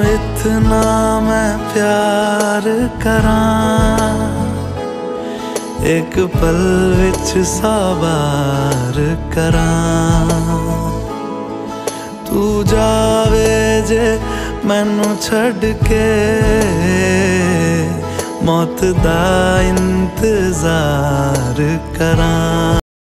इतना मैं प्यार करां, एक पल विच साबार करां। तू जावे जे मैनू छड़ के, मौत दा इंतजार करां।